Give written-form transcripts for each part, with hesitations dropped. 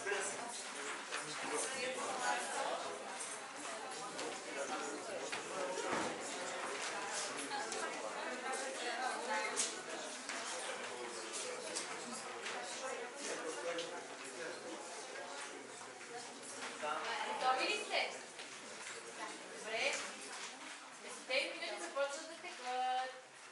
Готови ли сте? Добре. 10 минути започват да текат.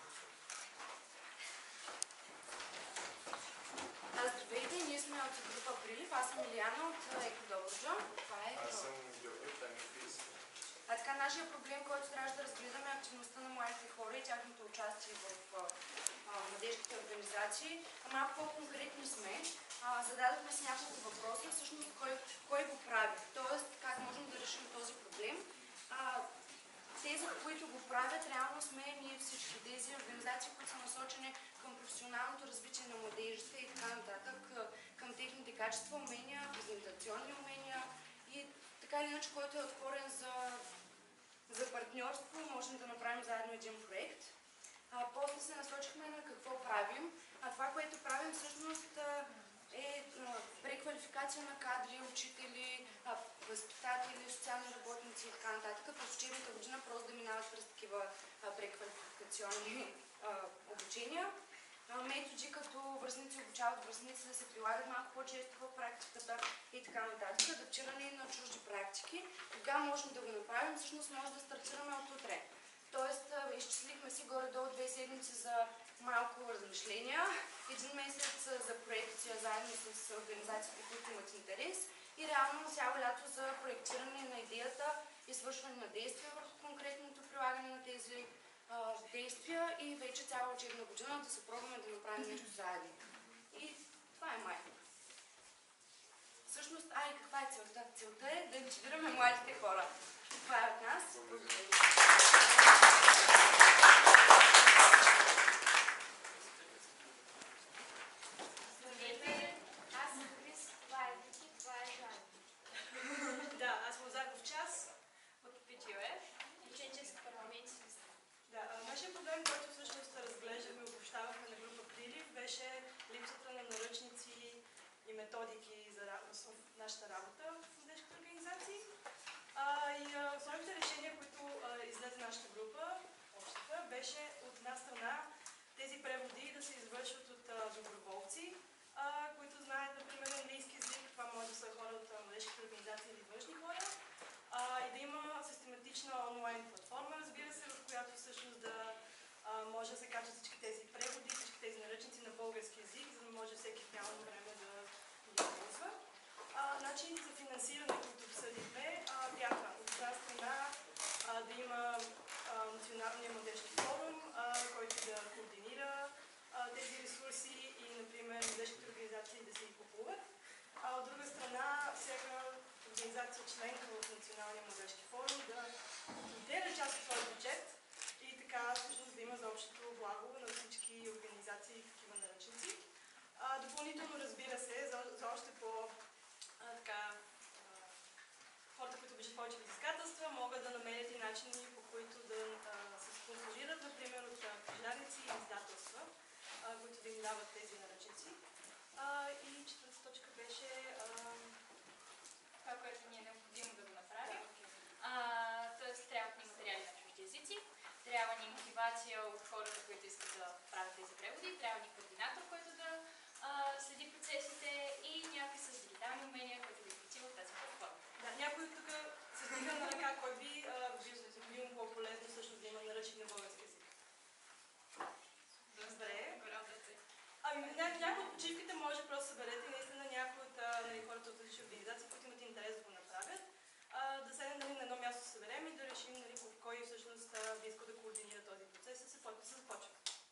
Здравейте, ние сме от група Прилив. Аз съм Илияна от Еко Добруджа. Това е... Аз съм Георги от Ангелис. Така, нашия проблем, който трябваше да разгледаме, е активността на младите хора и тяхното участие в младежките организации. Малко по-конкретни сме. Зададохме си няколко въпроса, всъщност кой го прави, т.е. как можем да решим този проблем. Тези, които го правят, реално сме ние всички. Тези организации, които са насочени към професионалното развитие на младежите и така нататък, към техните качества, умения, презентационни умения и така или иначе, който е отворен за партньорство, можем да направим заедно един проект. После се насочихме на какво правим. Това, което правим всъщност е преквалификация на кадри, учители, възпитатели, социални работници и така нататък. През учебната година просто да минават през такива преквалификационни обучения. Методи като връстници обучават връстници да се прилагат малко по-често в практиката и така нататък. Адаптиране на чужди практики. Кога можем да го направим? Всъщност може да стартираме от утре. Тоест, изчислихме си горе-долу 2 седмици за малко размишления, 1 месец за проекция заедно с организациите, които имат интерес и реално цяло лято за проектиране на идеята и свършване на действия върху конкретното прилагане на тези действия и вече цяла учебна година да се пробваме да направим нещо заедно. И това е май. Всъщност, и каква е целта? Целта е да мотивираме младите хора. Това е от нас. Здравейте, аз съм Крис, това е Вики, това е Жан. Да, аз съм Зарков Час от ПТОФ. И Чеченски парламент. Да, нашия проблем, който всъщност разглеждахме и обобщавахме на група Прилив, беше липсата на наръчници и методики за нашата работа в младежките организации. И основните решения, които излезе нашата група, общата, беше от една страна тези преводи да се извършват от доброволци, които знаят, например, английски език, това може да са хора от младежките организации или външни хора, и да има систематична онлайн платформа, разбира се, в която всъщност да може да се качат всички тези преводи, всички тези наръчници на български език, за да може всеки в реално време да ги използва. Начините за финансиране, които обсъдихме, бяха от една страна да има Националния младежки форум, който да координира тези ресурси и, например, младежките организации да се ги купуват. От друга страна, всяка организация членка в Националния младежки форум да отделя част от своя бюджет и така всъщност да има за общото благо на всички организации и такива наръчници. Допълнително, разбира се, за още хората, които обичат повече предизвикателства, могат да намерят и начини, по които да се спонсорират, например, от книжарници и издателства, които да им дават тези наръчници. И четвърта точка беше това, което ни е необходимо да го направим. Тоест, трябват ни материали на чужди езици, трябва ни мотивация от хората, които искат да правят тези преводи, трябва ни координатор, който да следи процесите и някой с дигитални умения, който да изпрати в тази платформа. Да, някой тук се стига на ръка, кой би бил по-полезно също да има наръчник на български език. Добре. Някои от почивките може просто съберете наистина някои от хората от различни организации, които имат интерес да го направят. Да седнем на едно място да се съберем и да решим кой всъщност би искал да координира този процес и се започва.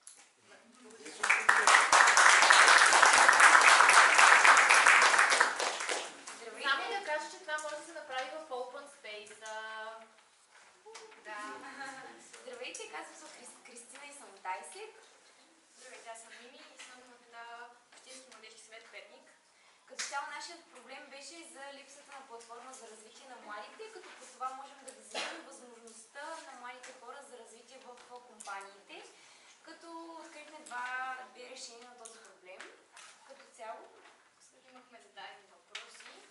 Само да кажа, че това може да се направи в Open Space. Да. Здравейте, казвам се Кристина и съм от Дайсек. Здравейте, аз съм Мими и съм от Общински младежки съвет Перник. Като цяло нашият проблем беше и за липсата на платформа за развитие на младите, като по това можем да визираме възможността на младите хора за развитие в компаниите, като открихме две решения на този проблем. Като цяло, имахме зададени въпроси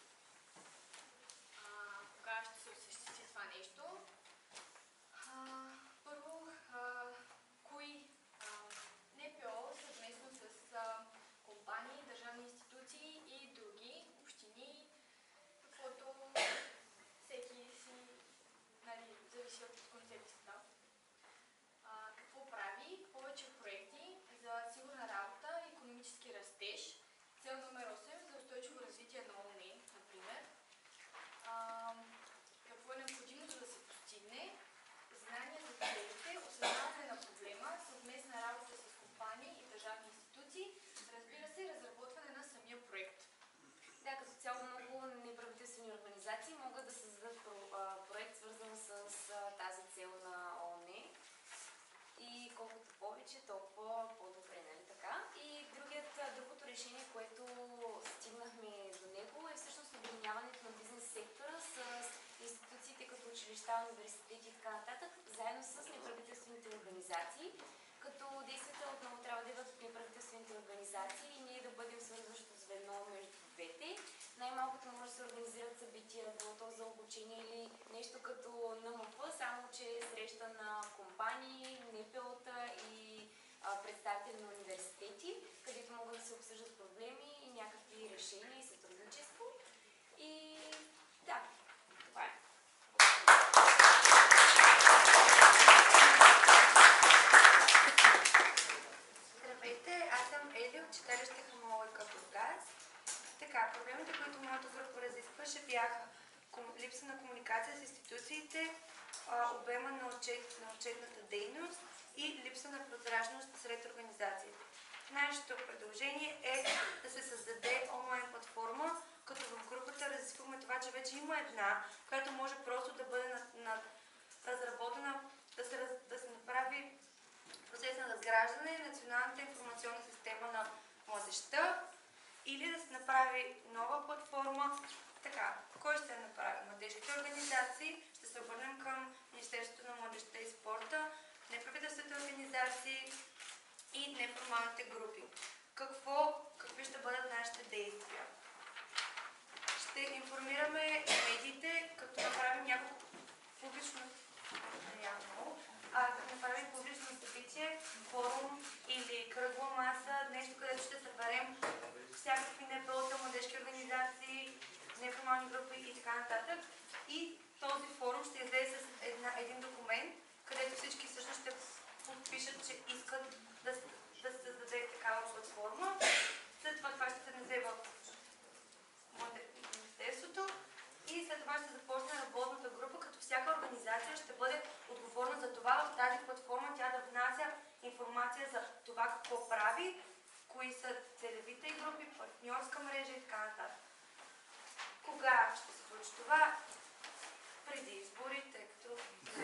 повече, толкова по-добре, нали така? И другото решение, което стигнахме до него е всъщност обединяването на бизнес сектора с институциите като училища, университети и така нататък, заедно с неправителствените организации, като действията отново трябва да идват от неправителствените организации и ние да бъдем свързващо звено между двете. Най-малкото може да се организират събития, било то за обучение или нещо като НМФ, само че среща на компании, НПО-та и представители на университети, където могат да се обсъждат проблеми и някакви решения и сътрудничество. И да, това е. Здравейте, аз съм Еди от читалище Хомолойка Бургас. Така, проблемите, които моята група разискваше, бяха липса на комуникация с институциите, обема на отчетната дейност и липса на прозрачност сред организациите. Нашето предложение е да се създаде онлайн платформа, като в групата разискваме това, че вече има една, която може просто да бъде разработена, да се направи процес на разграждане на националната информационна система на младежта или да се направи нова платформа. Така, кой ще я направи? Младежките организации, ще се обърнем към Министерството на младежта и спорта, неправителствените организации и неформалните групи. Какви ще бъдат нашите действия? Ще информираме медиите, като направим няколко публично събитие, форум или кръгла маса, нещо, където ще съберем всякакви НПО-та, младежки организации, неформални групи и така нататък. И този форум ще излезе с един документ, където всички всъщност ще подпишат, че искат да се създаде такава платформа. След това ще се внесе в Министерството и след това ще започне работната група, като всяка организация ще бъде отговорна за това в тази платформа тя да внася информация за това какво прави, кои са целевите групи, партньорска мрежа и така нататък. Кога ще се случи това? Преди изборите, като...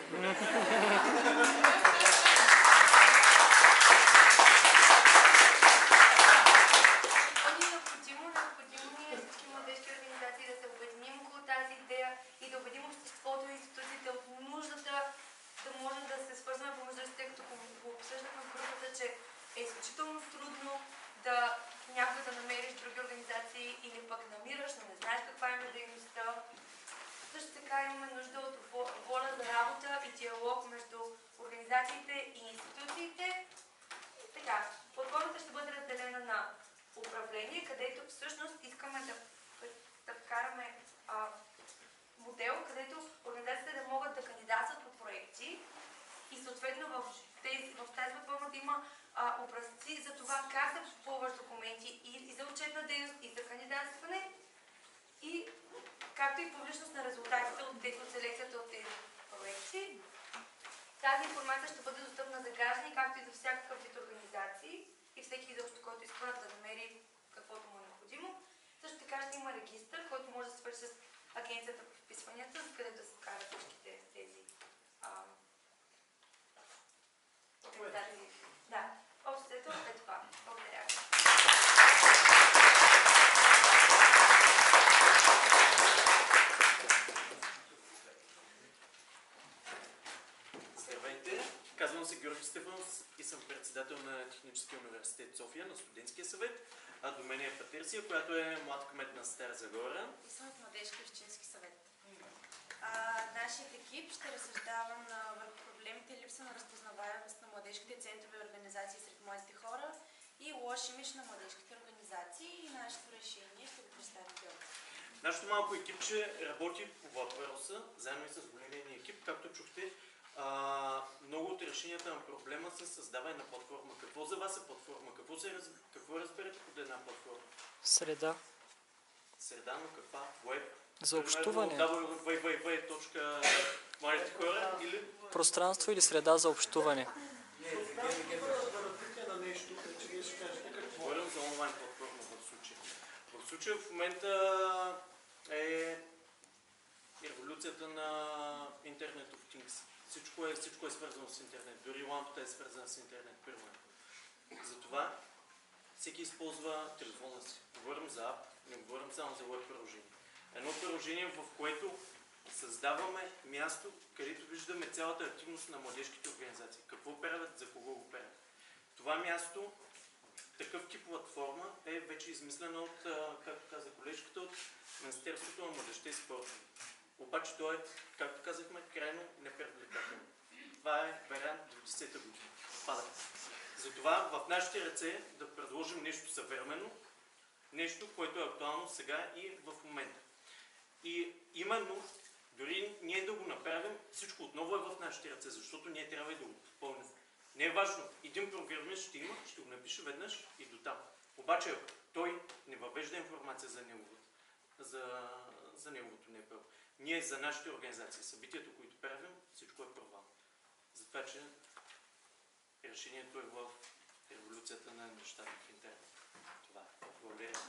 Необходимо ни е всички младежки организации да се обединим около тази идея и да убедим обществото и институциите от нуждата да можем да се свързваме помежду си, тъй като го обсъждахме в групата, че е изключително трудно да някой да намериш други организации или пък намираш, но не знаеш каква е дейността. Също така имаме нужда от воля за работа и диалог между организациите и институциите. Така, платформата ще бъде разделена на управление, където всъщност искаме да вкараме модел, където организациите да могат да кандидатстват по проекти и съответно в тази платформа да има образци за това как да попълваш документи и за отчетна дейност, и за кандидатстване, и както и публичност на резултатите от селекцията от тези проекти. Тази информация ще бъде достъпна за граждани, както и за всякакъв вид организации и всеки изобщо, който иска да намери каквото му е необходимо. Също така ще има регистър, който може да се свърши с Агенцията по вписванията, за където да се вкарат всичките тези организации. Да, общото е това. Благодаря. Здравейте! Казвам се Георги Стефанов и съм председател на Техническия университет София, на студентския съвет. А до мен е Патрисия, която е млад кмет на Стара Загора. И съм от Младежки общински съвет. Нашият екип ще разсъждава върху проблемите и липса на разпознаваемост на младежките центрове и организации сред младите хора и лош имидж на младежките организации и нашето решение ще го представим Георги. Нашето малко екипче работи по въпроса, заедно и с големия ни екип. Както чухте, много от решенията на проблема са създаване на платформа. Какво за вас е платформа? Какво разберете под една платформа? Среда. Среда, но каква? Уеб? За общуване. Младите хора или? Пространство или среда за общуване. Говорим за онлайн платформа в случая. В случая в момента е революцията на Internet of Things. Всичко е свързано с интернет. Дори лампата е свързана с интернет, примерно. Затова всеки използва телефона си. Говорим за ап, не говорим само за web приложение. Едно приложение, в което създаваме място, където виждаме цялата активност на младежките организации. Какво правят, за кого го правят. Това място, такъв тип платформа е вече измислена от, както каза колежката, от Министерството на младежта и спорта. Обаче той е, както казахме, крайно непривлекателно. Това е вариант до 10-та година. Пада. Затова в нашите ръце да предложим нещо съвременно, нещо, което е актуално сега и в момента. И именно, дори ние да го направим, всичко отново е в нашите ръце, защото ние трябва и да го попълним. Не е важно, един програмист ще има, ще го напише веднъж и дотам. Обаче той не въвежда информация за неговото НПО. Ние за нашите организации, събитията, които правим, всичко е провал. Затова, че решението е в революцията на нещата в интернет. Това е. Благодаря.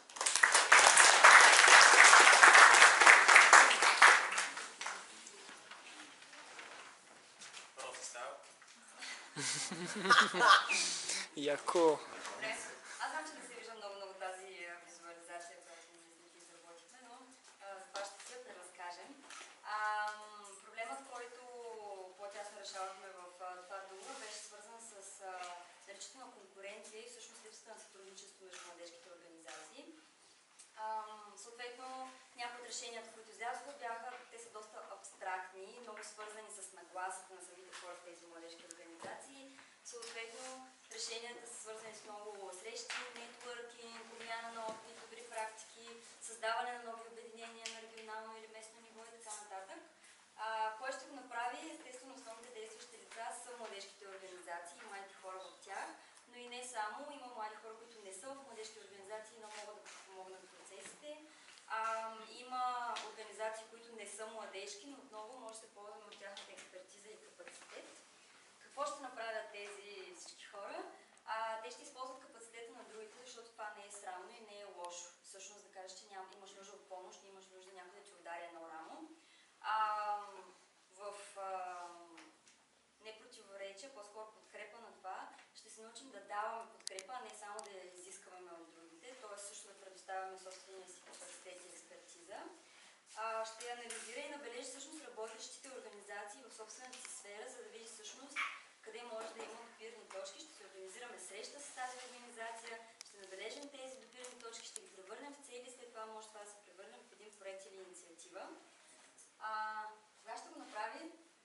Яко. Добре. Аз знам, че не се вижда много тази визуализация, която ние изработихме, но за това ще се да разкажем. Проблемът, който по-тясно решавахме в това друго, беше свързан с наличието на конкуренция и всъщност липсата на сътрудничество между младежките организации. Съответно, някои от решенията, които излязоха, те са доста абстрактни, много свързани с нагласата на самите хора в тези младежки организации. Съответно, решенията са свързани с много срещи, нетворкинг, промяна на опит, добри практики, създаване на нови обединения на регионално или местно ниво и така нататък. Кой ще го направи? Естествено, основните действащи лица са младежките организации и младите хора в тях, но и не само. Има млади хора, които не са в младежки организации, но могат да помогнат в процесите. Има организации, които не са младежки, но отново може да се ползваме от тяхната експертиза и капацитет. Какво ще направят тези всички хора? Те ще използват капацитета на другите, защото това не е срамно и не е лошо. Всъщност да кажеш, че имаш нужда от помощ, имаш нужда някой да ти удари едно рамо. В непротиворечие, по-скоро подкрепа на това, ще се научим да даваме подкрепа, а не само да я изискваме от другите, т.е. също да предоставяме собствения си капацитет и експертиза. Ще анализира и набележи всъщност работещите организации в собствената си сфера, за да види всъщност къде може да има допирни точки. Ще се организираме среща с тази организация, ще набележим тези допирни точки, ще ги превърнем в цели, след това може това да се превърнем в един проект или инициатива. Кога ще го направим?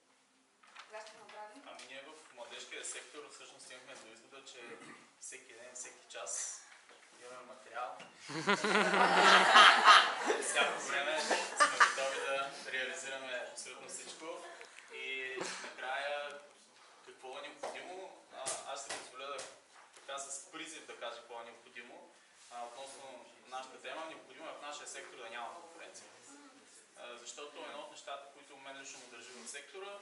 Ние в младежкия сектор всъщност имахме до извода, че всеки ден, всеки час имаме материал. Всяко време сме готови да реализираме абсолютно всичко. И накрая, какво е необходимо? Аз ще позволя да с призив да кажа какво е необходимо. Относно нашата тема, необходимо е в нашия сектор да няма конкуренция. Защото едно от нещата, които мен лично му държи в сектора,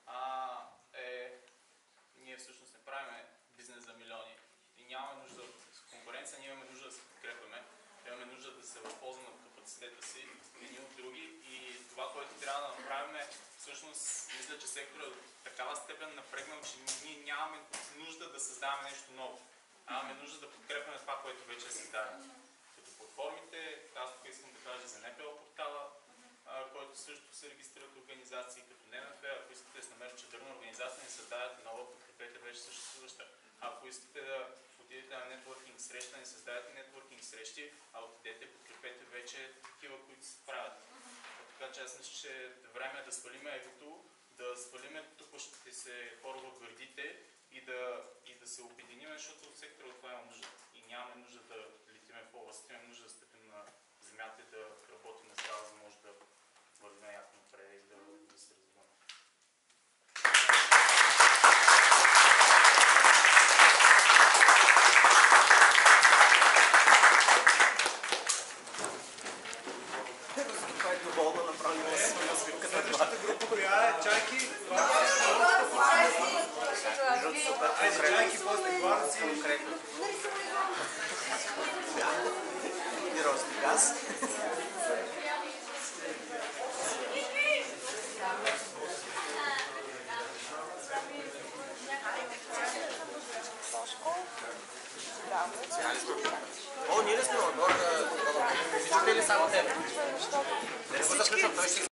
ние всъщност не правим бизнес за милиони и нямаме нужда от конкуренция, ние имаме нужда да се подкрепяме, имаме нужда да се възползваме от капацитета си едни от други и това, което трябва да направим е, всъщност, мисля, че секторът е в такава степен напрегнал, че ние нямаме нужда да създаваме нещо ново, имаме нужда да подкрепяме това, което вече е създадено. Като платформите, аз тук искам да кажа за НПО портала, който също се регистрират организации като НМФ. Ако искате да се намерят чадърна организация, не създавате нова, подкрепете вече съществуваща. Ако искате да отидете на нетворкинг среща, не създавате нетворкинг срещи, а отидете, подкрепете вече такива, които се правят. Така че аз мисля, че време е да свалиме егото, да свалиме тупащите се хора в гърдите и да се обединим, защото от сектора от това има нужда. И нямаме нужда да летиме в областта, имаме нужда да стъпим на земята и да работим здраво, за да може да вървим яко напред и да се развиваме. Следващата група, коя е? Чайки? Айде, чайки, после гвардци. И росни газ. О, ние ли сме отбор? Виждате ли само тебе? Не го заключвам, той ще